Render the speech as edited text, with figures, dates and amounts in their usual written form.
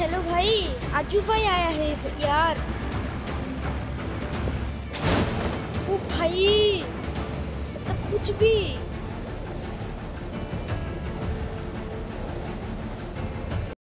Hello भाई, आजू भाई आया है यार। ओ भाई, ऐसा कुछ भी।